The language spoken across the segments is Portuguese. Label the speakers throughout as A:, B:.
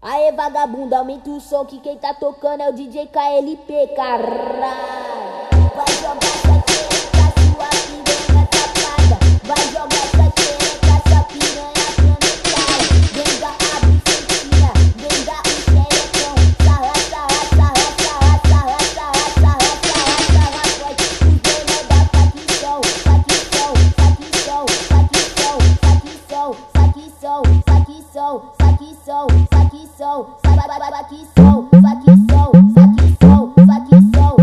A: Aê vagabunda, aumenta o som que quem tá tocando é o DJ KLP, caralho. Vai jogar essa xereca, sua piranha tapada. Vai jogar essa xereca, sua piranha planetária. Vem dar a bucetinha, vem dar o xerecão. Sarra, sarra, sarra, sarra, sarra, sarra, sarra, sarra, sarra, pode. Os donos da facção, facção, facção, facção, facção, facção, facção, facção, facção, facção, facção, facção, facção, facção,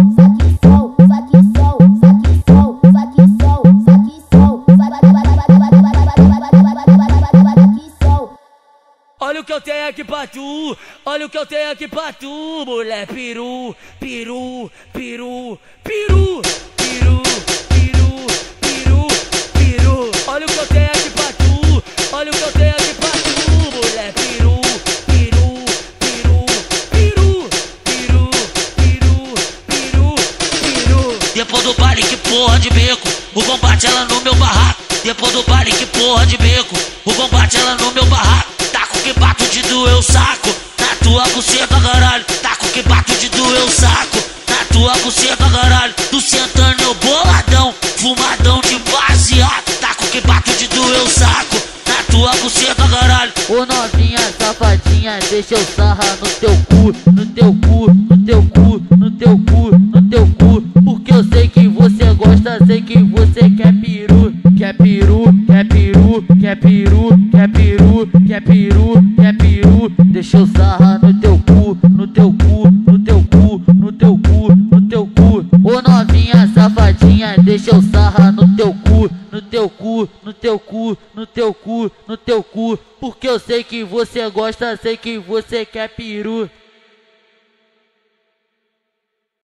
B: olha o que eu tenho aqui pra tu, olha o que eu tenho aqui pra tu, mulher peru, peru, peru, peru, peru, peru, peru, peru. Olha o que eu tenho aqui pra tu, olha o que eu tenho aqui pra tu, mulher peru, peru, peru, peru, peru, peru, peru, peru. Depois do baile que porra de beco, o combate ela no meu barraco. Depois do baile que porra de beco, o combate ela no meu barraco. Que bato de doer o saco na tua buceta, caralho. Taco que bato de doer o saco na tua buceta, caralho. Tu sentando eu boladão, fumadão de baseado. Taco que bato de doer o saco na tua buceta, caralho.
C: Ô novinha safadinha, deixa eu sarrar no teu cu, no teu cu, no teu cu, no teu cu, no teu cu. Porque eu sei que você gosta, sei que você quer peru, quer peru, quer peru, quer peru, quer peru, quer peru, quer peru. Deixa eu sarrar no teu cu, no teu cu, no teu cu, no teu cu, no teu cu. Ô novinha safadinha, deixa eu sarrar no teu cu, no teu cu, no teu cu, no teu cu, no teu cu. Porque eu sei que você gosta, sei que você quer peru.